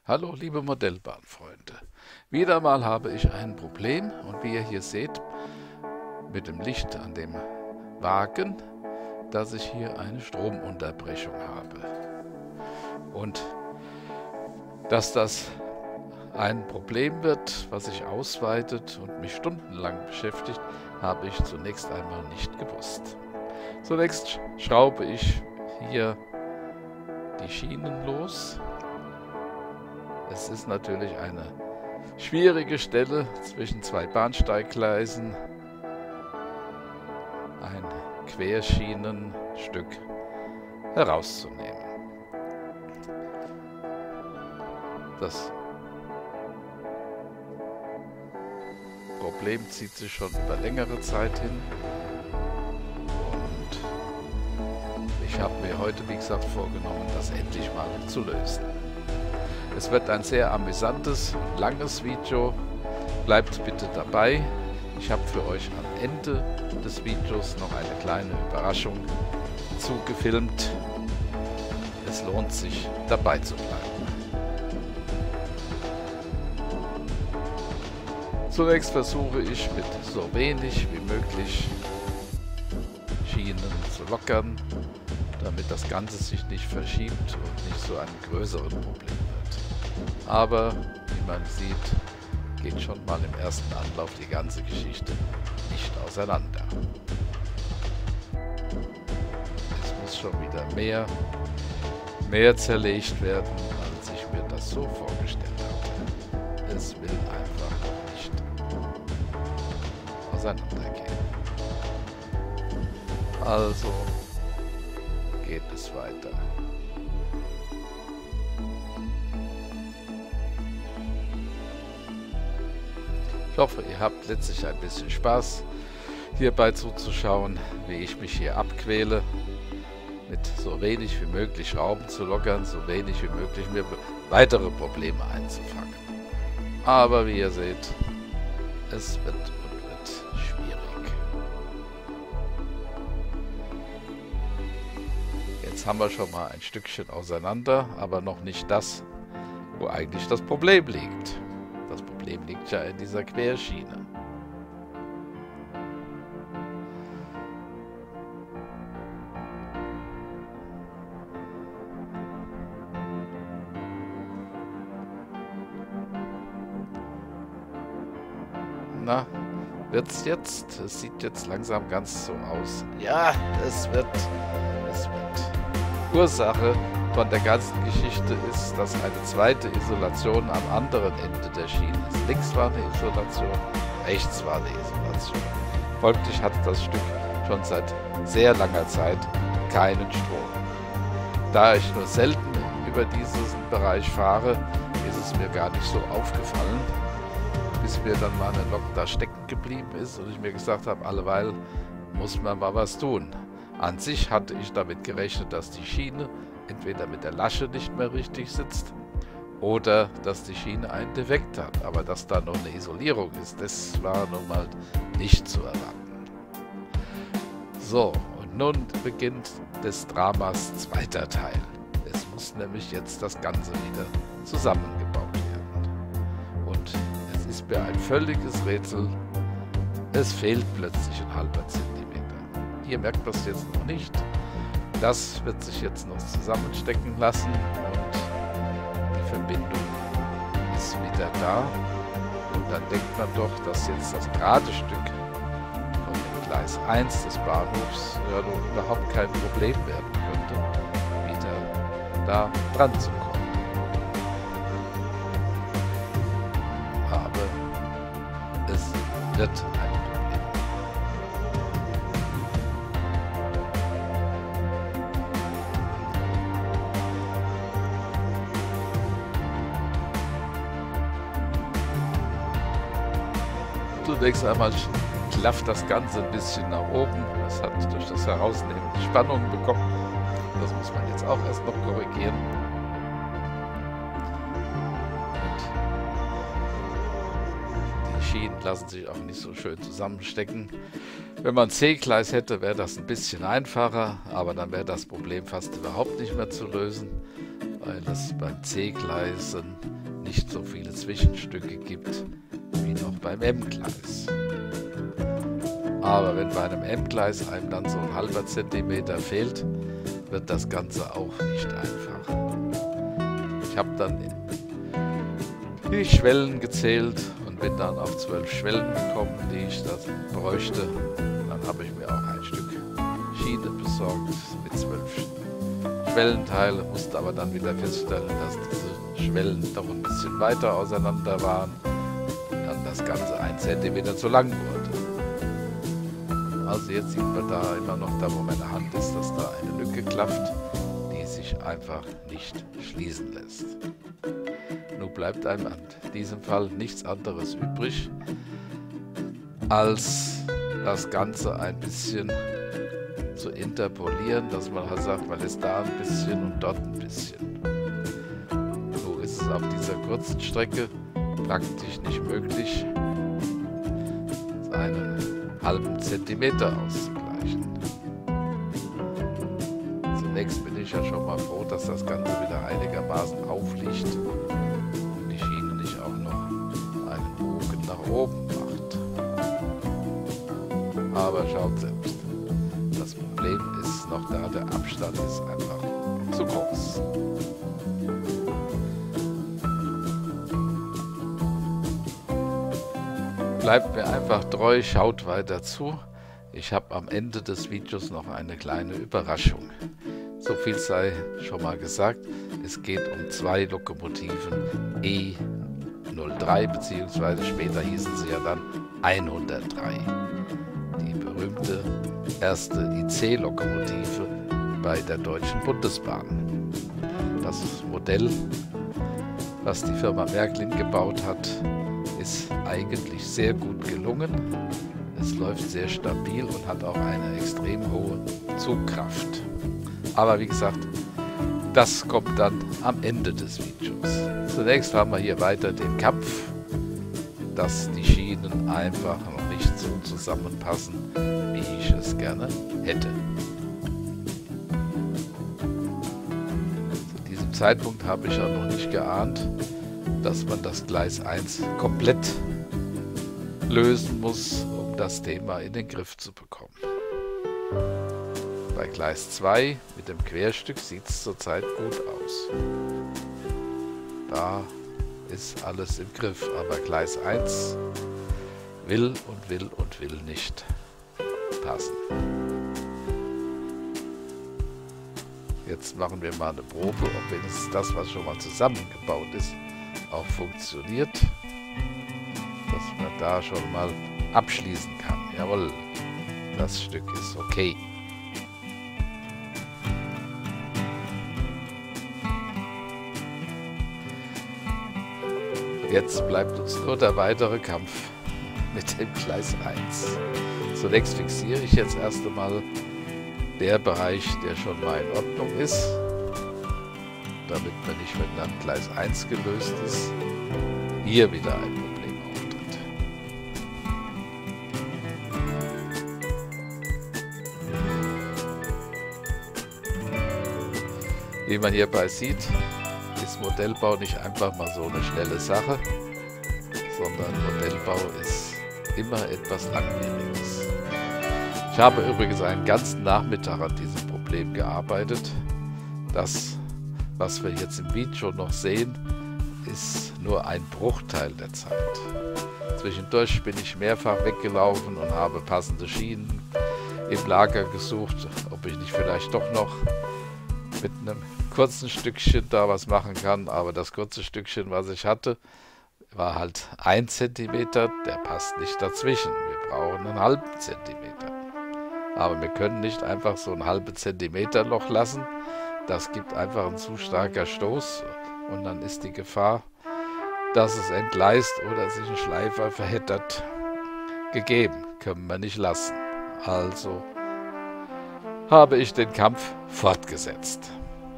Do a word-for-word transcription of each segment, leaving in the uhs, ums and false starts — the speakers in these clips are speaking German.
Hallo liebe Modellbahnfreunde, wieder mal habe ich ein Problem und wie ihr hier seht mit dem Licht an dem Wagen, dass ich hier eine Stromunterbrechung habe. Und dass das ein Problem wird, was sich ausweitet und mich stundenlang beschäftigt, habe ich zunächst einmal nicht gewusst. Zunächst schraube ich hier die Schienen los. Es ist natürlich eine schwierige Stelle zwischen zwei Bahnsteiggleisen, ein Querschienenstück herauszunehmen. Das Problem zieht sich schon über längere Zeit hin und ich habe mir heute, wie gesagt, vorgenommen, das endlich mal zu lösen. Es wird ein sehr amüsantes und langes Video. Bleibt bitte dabei. Ich habe für euch am Ende des Videos noch eine kleine Überraschung zugefilmt. Es lohnt sich, dabei zu bleiben. Zunächst versuche ich mit so wenig wie möglich Schienen zu lockern, damit das Ganze sich nicht verschiebt und nicht zu einem größeren Problem wird. Aber, wie man sieht, geht schon mal im ersten Anlauf die ganze Geschichte nicht auseinander. Es muss schon wieder mehr, mehr zerlegt werden, als ich mir das so vorgestellt habe. Es will einfach nicht auseinandergehen. Also geht es weiter. Ich hoffe, ihr habt letztlich ein bisschen Spaß hierbei zuzuschauen, wie ich mich hier abquäle, mit so wenig wie möglich Schrauben zu lockern, so wenig wie möglich mir weitere Probleme einzufangen. Aber wie ihr seht, es wird und wird schwierig. Jetzt haben wir schon mal ein Stückchen auseinander, aber noch nicht das, wo eigentlich das Problem liegt. Das Problem liegt ja in dieser Querschiene. Na, wird's jetzt? Es sieht jetzt langsam ganz so aus. Ja, es wird. Es wird. Ursache von der ganzen Geschichte ist, dass eine zweite Isolation am anderen Ende der Schiene ist. Links war eine Isolation, rechts war eine Isolation. Folglich hat das Stück schon seit sehr langer Zeit keinen Strom. Da ich nur selten über diesen Bereich fahre, ist es mir gar nicht so aufgefallen, bis mir dann mal eine Lok da stecken geblieben ist und ich mir gesagt habe, alleweil muss man mal was tun. An sich hatte ich damit gerechnet, dass die Schiene entweder mit der Lasche nicht mehr richtig sitzt oder dass die Schiene einen Defekt hat. Aber dass da noch eine Isolierung ist, das war nun mal nicht zu erwarten. So, und nun beginnt des Dramas zweiter Teil. Es muss nämlich jetzt das Ganze wieder zusammengebaut werden. Und es ist mir ein völliges Rätsel, es fehlt plötzlich ein halber Zentimeter. Ihr merkt das jetzt noch nicht. Das wird sich jetzt noch zusammenstecken lassen und die Verbindung ist wieder da. Und dann denkt man doch, dass jetzt das gerade Stück von dem Gleis eins des Bahnhofs ja nun überhaupt kein Problem werden könnte, wieder da dran zu kommen. Aber es wird ein Problem. Zunächst einmal klafft das Ganze ein bisschen nach oben. Das hat durch das Herausnehmen die Spannung bekommen. Das muss man jetzt auch erst noch korrigieren. Und die Schienen lassen sich auch nicht so schön zusammenstecken. Wenn man ein C-Gleis hätte, wäre das ein bisschen einfacher, aber dann wäre das Problem fast überhaupt nicht mehr zu lösen. weil es beim C-Gleisen nicht so viele Zwischenstücke gibt wie noch beim M-Gleis. Aber wenn bei einem M-Gleis einem dann so ein halber Zentimeter fehlt, wird das Ganze auch nicht einfach. Ich habe dann die Schwellen gezählt und bin dann auf zwölf Schwellen gekommen, die ich das bräuchte. Dann habe ich mir auch ein Stück Schiene besorgt mit zwölf Schwellenteile, musste aber dann wieder feststellen, dass diese Schwellen doch ein bisschen weiter auseinander waren und dann das Ganze ein Zentimeter zu lang wurde. Also jetzt sieht man da immer noch, da wo meine Hand ist, dass da eine Lücke klafft, die sich einfach nicht schließen lässt. Nun bleibt einem in diesem Fall nichts anderes übrig, als das Ganze ein bisschen zu interpolieren, dass man halt sagt, man lässt da ein bisschen und dort ein bisschen. So ist es auf dieser kurzen Strecke praktisch nicht möglich, einen halben Zentimeter auszugleichen. Zunächst bin ich ja schon mal froh, dass das Ganze wieder einigermaßen aufliegt und die Schiene nicht auch noch einen Bogen nach oben macht. Aber schaut selbst, das Problem ist noch da, der Abstand ist einfach zu groß. Bleibt mir einfach treu, schaut weiter zu. Ich habe am Ende des Videos noch eine kleine Überraschung. So viel sei schon mal gesagt, es geht um zwei Lokomotiven E null drei, beziehungsweise später hießen sie ja dann hundertdrei. Die berühmte erste I C-Lokomotive bei der Deutschen Bundesbahn. Das Modell, was die Firma Märklin gebaut hat, ist eigentlich sehr gut gelungen. Es läuft sehr stabil und hat auch eine extrem hohe Zugkraft. Aber wie gesagt, das kommt dann am Ende des Videos. Zunächst haben wir hier weiter den Kampf, dass die Schienen einfach noch nicht so zusammenpassen, wie ich es gerne hätte. Zu diesem Zeitpunkt habe ich auch noch nicht geahnt, dass man das Gleis eins komplett lösen muss, um das Thema in den Griff zu bekommen. Bei Gleis zwei mit dem Querstück sieht es zurzeit gut aus. Da ist alles im Griff, aber Gleis eins will und will und will nicht passen. Jetzt machen wir mal eine Probe, ob wenigstens das, was schon mal zusammengebaut ist, auch funktioniert, dass man da schon mal abschließen kann. Jawohl, das Stück ist okay. Jetzt bleibt uns nur der weitere Kampf mit dem Gleis eins. Zunächst fixiere ich jetzt erst einmal der Bereich, der schon mal in Ordnung ist, damit man nicht, wenn dann Gleis eins gelöst ist, hier wieder ein Problem auftritt. Wie man hierbei sieht, ist Modellbau nicht einfach mal so eine schnelle Sache, sondern Modellbau ist immer etwas Langwieriges. Ich habe übrigens einen ganzen Nachmittag an diesem Problem gearbeitet. Das, was wir jetzt im Video noch sehen, ist nur ein Bruchteil der Zeit. Zwischendurch bin ich mehrfach weggelaufen und habe passende Schienen im Lager gesucht, ob ich nicht vielleicht doch noch mit einem kurzen Stückchen da was machen kann. Aber das kurze Stückchen, was ich hatte, war halt ein Zentimeter, der passt nicht dazwischen. Wir brauchen einen halben Zentimeter. Aber wir können nicht einfach so ein halbes Zentimeter Loch lassen. Das gibt einfach ein zu starker Stoß und dann ist die Gefahr, dass es entgleist oder sich ein Schleifer verheddert, gegeben. Können wir nicht lassen. Also habe ich den Kampf fortgesetzt.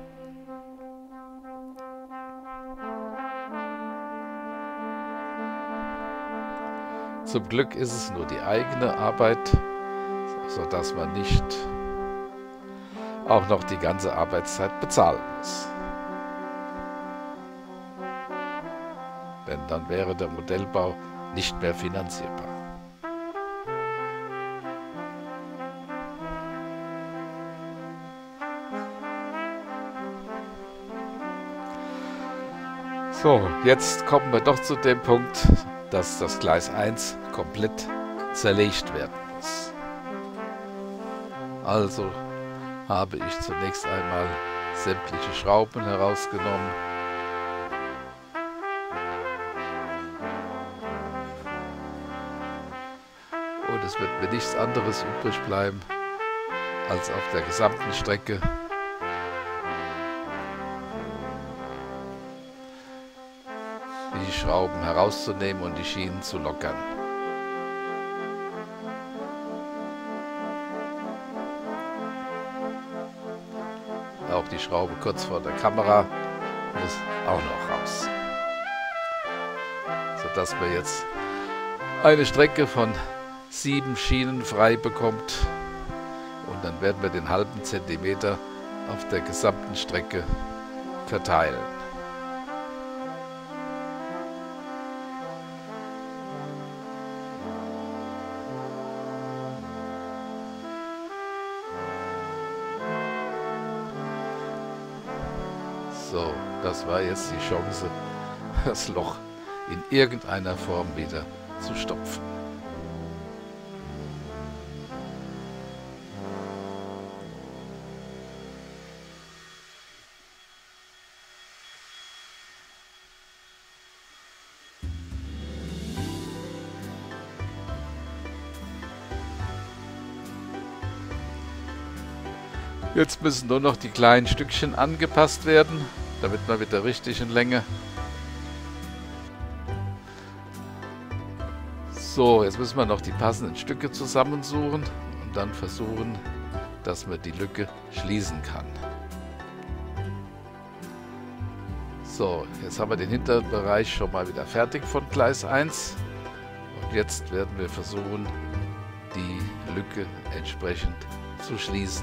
Zum Glück ist es nur die eigene Arbeit, sodass man nicht auch noch die ganze Arbeitszeit bezahlen muss. denn dann wäre der Modellbau nicht mehr finanzierbar. So, jetzt kommen wir doch zu dem Punkt, dass das Gleis eins komplett zerlegt werden muss. Also habe ich zunächst einmal sämtliche Schrauben herausgenommen. Und es wird mir nichts anderes übrig bleiben, als auf der gesamten Strecke die Schrauben herauszunehmen und die Schienen zu lockern. Auch die Schraube kurz vor der Kamera muss auch noch raus. Sodass man jetzt eine Strecke von sieben Schienen frei bekommt. Und dann werden wir den halben Zentimeter auf der gesamten Strecke verteilen. So, das war jetzt die Chance, das Loch in irgendeiner Form wieder zu stopfen. Jetzt müssen nur noch die kleinen Stückchen angepasst werden, damit wir mit der richtigen Länge. So, jetzt müssen wir noch die passenden Stücke zusammensuchen und dann versuchen, dass man die Lücke schließen kann. So, jetzt haben wir den hinteren Bereich schon mal wieder fertig von Gleis eins. Und jetzt werden wir versuchen, die Lücke entsprechend zu schließen.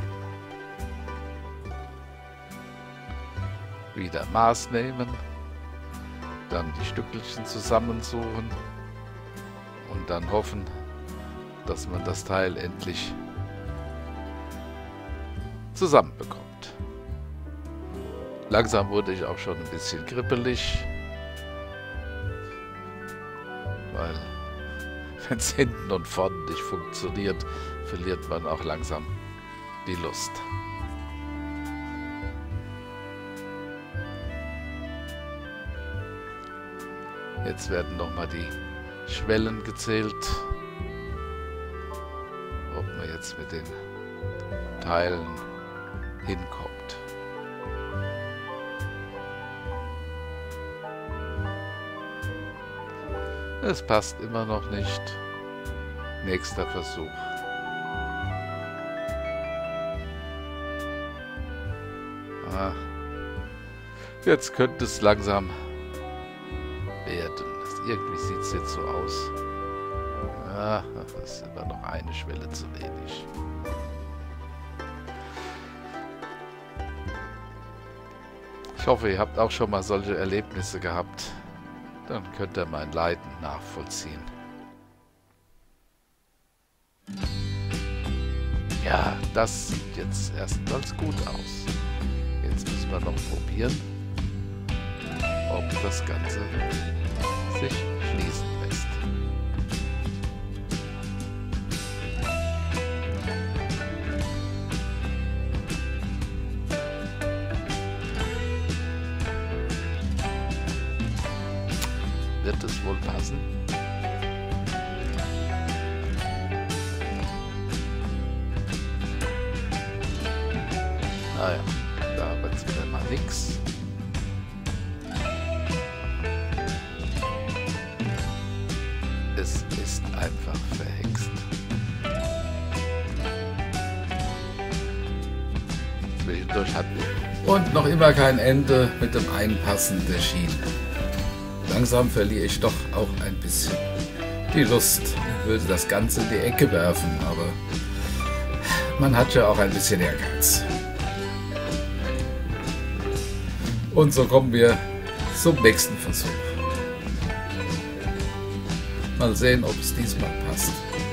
Wieder Maß nehmen, dann die Stückelchen zusammensuchen und dann hoffen, dass man das Teil endlich zusammenbekommt. Langsam wurde ich auch schon ein bisschen kribbelig, weil wenn es hinten und vorne nicht funktioniert, verliert man auch langsam die Lust. Jetzt werden nochmal die Schwellen gezählt, ob man jetzt mit den Teilen hinkommt. Es passt immer noch nicht. Nächster Versuch. Ah, jetzt könnte es langsam werden. Irgendwie sieht es jetzt so aus. Ja, das ist immer noch eine Schwelle zu wenig. Ich hoffe, ihr habt auch schon mal solche Erlebnisse gehabt. Dann könnt ihr mein Leiden nachvollziehen. Ja, das sieht jetzt erstmals gut aus. Jetzt müssen wir noch probieren, ob das Ganze sich schließen lässt. Wird es wohl passen? Naja, da wird es wieder mal nix. Es ist einfach verhext. Zwischendurch hatten wir. Und noch immer kein Ende mit dem Einpassen der Schienen. Langsam verliere ich doch auch ein bisschen die Lust. Ich würde das Ganze in die Ecke werfen, aber man hat ja auch ein bisschen Ehrgeiz. Und so kommen wir zum nächsten Versuch. Mal sehen, ob es diesmal passt.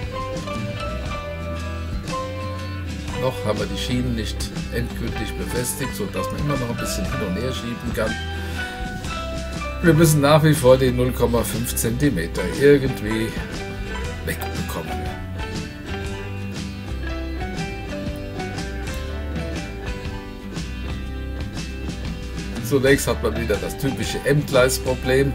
Noch haben wir die Schienen nicht endgültig befestigt, sodass man immer noch ein bisschen hin und her schieben kann. Wir müssen nach wie vor die null Komma fünf Zentimeter irgendwie wegbekommen. Zunächst hat man wieder das typische M-Gleis-Problem,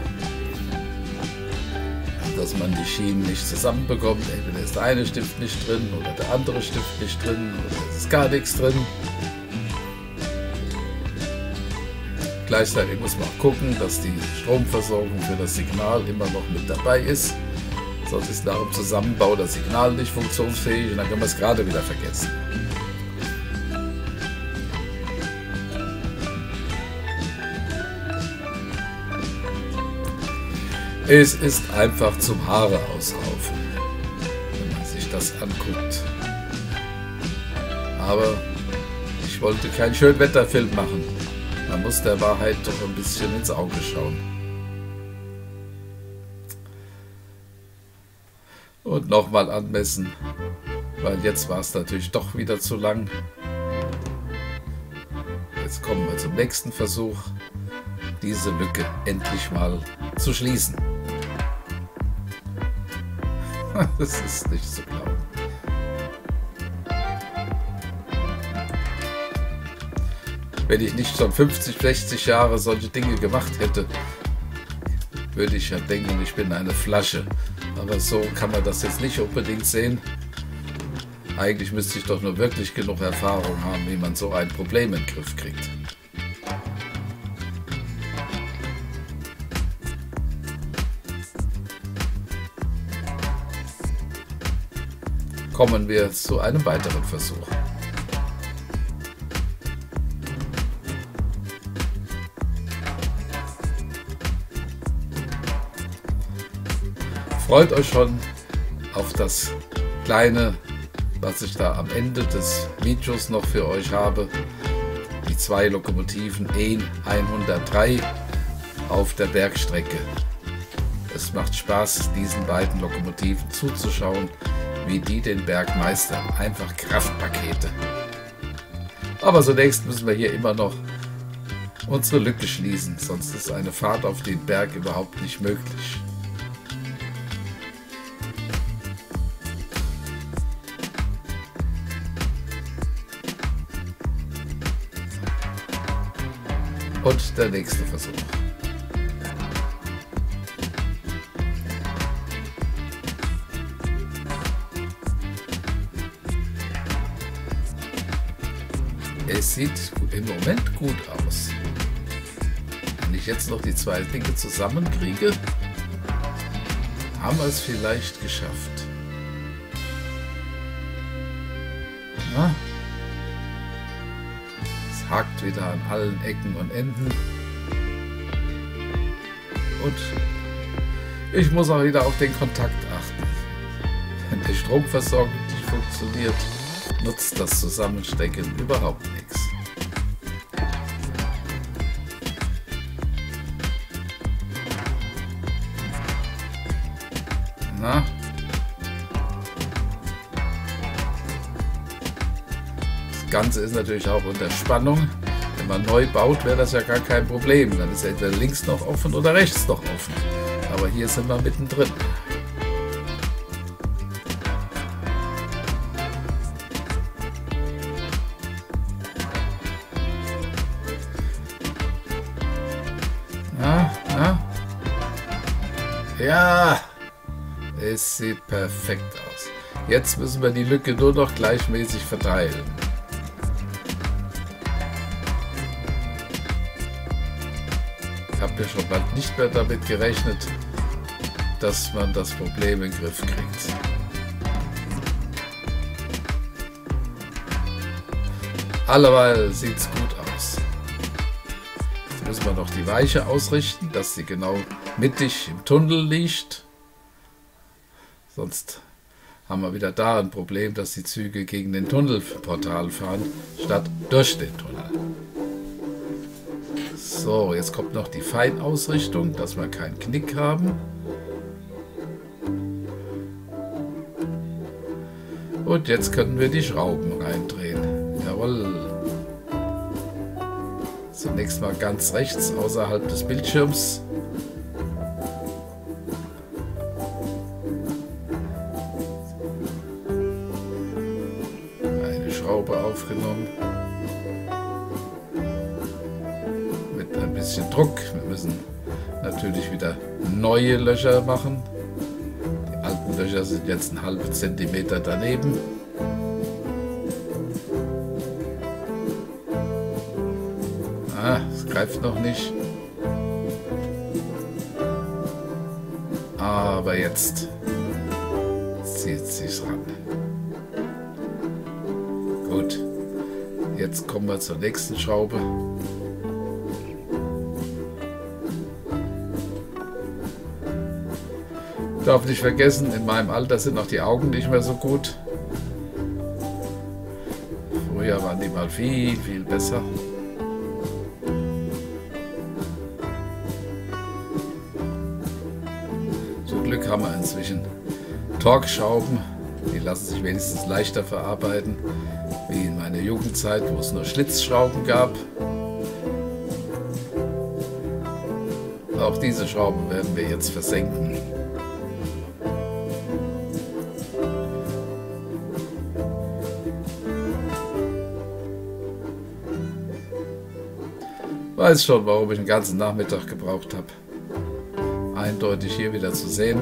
dass man die Schienen nicht zusammenbekommt. Entweder ist der eine Stift nicht drin oder der andere Stift nicht drin oder es ist gar nichts drin. Gleichzeitig muss man auch gucken, dass die Stromversorgung für das Signal immer noch mit dabei ist. Sonst ist nach dem Zusammenbau das Signal nicht funktionsfähig und dann können wir es gerade wieder vergessen. Es ist einfach zum Haare ausraufen, wenn man sich das anguckt. Aber ich wollte keinen Schönwetterfilm machen. Man muss der Wahrheit doch ein bisschen ins Auge schauen. Und nochmal anmessen, weil jetzt war es natürlich doch wieder zu lang. Jetzt kommen wir zum nächsten Versuch, diese Lücke endlich mal zu schließen. Das ist nicht zu glauben. Wenn ich nicht schon fünfzig, sechzig Jahre solche Dinge gemacht hätte, würde ich ja denken, ich bin eine Flasche. Aber so kann man das jetzt nicht unbedingt sehen. Eigentlich müsste ich doch nur wirklich genug Erfahrung haben, wie man so ein Problem in den Griff kriegt. Kommen wir zu einem weiteren Versuch. Freut euch schon auf das kleine, was ich da am Ende des Videos noch für euch habe. Die zwei Lokomotiven E hundertdrei auf der Bergstrecke. Es macht Spaß, diesen beiden Lokomotiven zuzuschauen, wie die den Berg meistern. Einfach Kraftpakete. Aber zunächst müssen wir hier immer noch unsere Lücke schließen, sonst ist eine Fahrt auf den Berg überhaupt nicht möglich. Und der nächste Versuch. Es sieht im Moment gut aus. Wenn ich jetzt noch die zwei Dinge zusammenkriege, haben wir es vielleicht geschafft. Na? Es hakt wieder an allen Ecken und Enden. Und ich muss auch wieder auf den Kontakt achten. Wenn die Stromversorgung nicht funktioniert, nutzt das Zusammenstecken überhaupt nichts. Na? Das Ganze ist natürlich auch unter Spannung. Wenn man neu baut, wäre das ja gar kein Problem. Dann ist entweder links noch offen oder rechts noch offen. Aber hier sind wir mittendrin. Na, na? Ja, es sieht perfekt aus. Jetzt müssen wir die Lücke nur noch gleichmäßig verteilen. Ich habe ja schon bald nicht mehr damit gerechnet, dass man das Problem in den Griff kriegt. Alleweil sieht es gut aus. Jetzt müssen wir noch die Weiche ausrichten, dass sie genau mittig im Tunnel liegt. Sonst haben wir wieder da ein Problem, dass die Züge gegen den Tunnelportal fahren, statt durch den Tunnel. So, jetzt kommt noch die Feinausrichtung, dass wir keinen Knick haben. Und jetzt können wir die Schrauben reindrehen. Jawohl. Zunächst mal ganz rechts außerhalb des Bildschirms. Eine Schraube aufgenommen. Mit ein bisschen Druck. Wir müssen natürlich wieder neue Löcher machen. Die alten Löcher sind jetzt einen halben Zentimeter daneben. Ah, es greift noch nicht. Aber jetzt zieht es sich ran. Gut. Jetzt kommen wir zur nächsten Schraube. Ich darf nicht vergessen, in meinem Alter sind auch die Augen nicht mehr so gut. Früher waren die mal viel, viel besser. Zum Glück haben wir inzwischen Torx-Schrauben. Die lassen sich wenigstens leichter verarbeiten, wie in meiner Jugendzeit, wo es nur Schlitzschrauben gab. Auch diese Schrauben werden wir jetzt versenken. Weiß schon, warum ich den ganzen Nachmittag gebraucht habe. Eindeutig hier wieder zu sehen.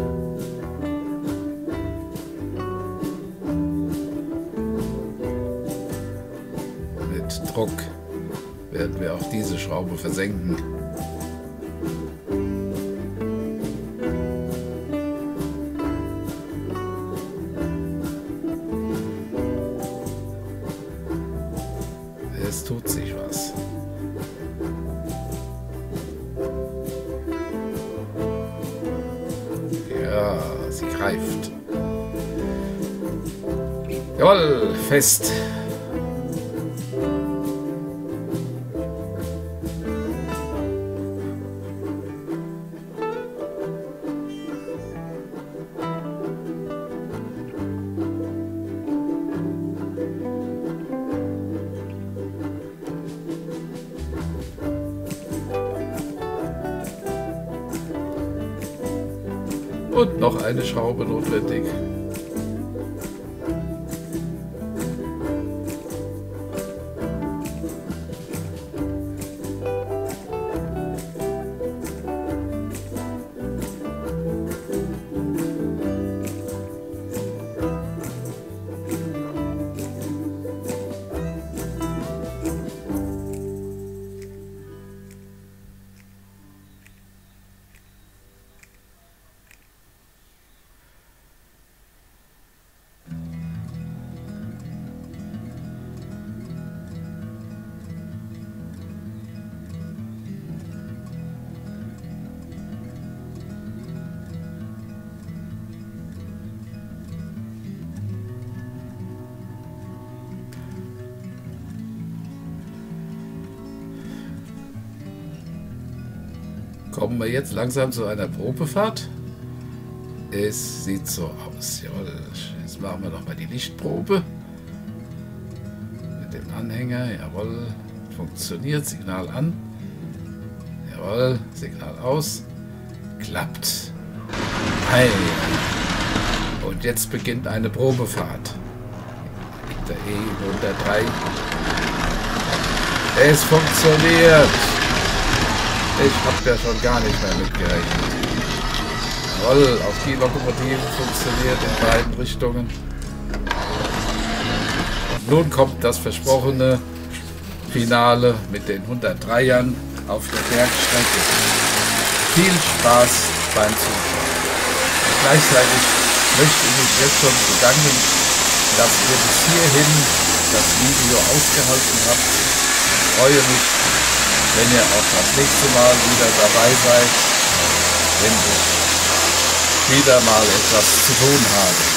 Mit Druck werden wir auch diese Schraube versenken. Es tut sich was. Ja, sie greift. Jawohl, fest. Und noch eine Schraube notwendig. Kommen wir jetzt langsam zu einer Probefahrt. Es sieht so aus. Jawohl. Jetzt machen wir noch mal die Lichtprobe. Mit dem Anhänger. Jawohl. Funktioniert. Signal an. Jawohl. Signal aus. Klappt. Hey. Und jetzt beginnt eine Probefahrt. Der E hundertdrei. Es funktioniert. Ich habe ja schon gar nicht mehr mitgerechnet. Jawohl, auch die Lokomotive funktioniert in beiden Richtungen. Nun kommt das versprochene Finale mit den hundertdreiern auf der Bergstrecke. Viel Spaß beim Zuschauen. Und gleichzeitig möchte ich mich jetzt schon bedanken, dass ihr bis hierhin das Video ausgehalten habt. Ich freue mich, wenn ihr auch das nächste Mal wieder dabei seid, wenn ich wieder mal etwas zu tun habe.